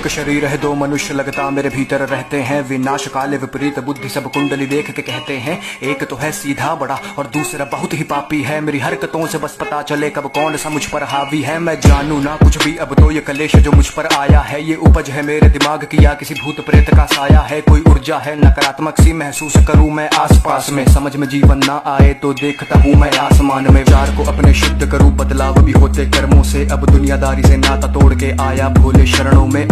एक शरीर है दो मनुष्य लगता मेरे भीतर रहते हैं, विनाश काले विपरीत बुद्धि सब कुंडली देख के कहते हैं। एक तो है सीधा बड़ा और दूसरा बहुत ही पापी है, मेरी हरकतों से बस पता चले कब कौन सा मुझ पर हावी है। मैं जानू ना कुछ भी अब तो ये कलेश जो मुझ पर आया है, ये उपज है मेरे दिमाग की या किसी भूत प्रेत का साया है। कोई ऊर्जा है नकारात्मक सी महसूस करूं मैं आसपास में, समझ में जीवन ना आए तो देखता हूँ मैं आसमान में। विचार को अपने शुद्ध करूं बदलाव भी होते कर्मों से, अब दुनियादारी से नाता तोड़ के आया भोले शरणों में।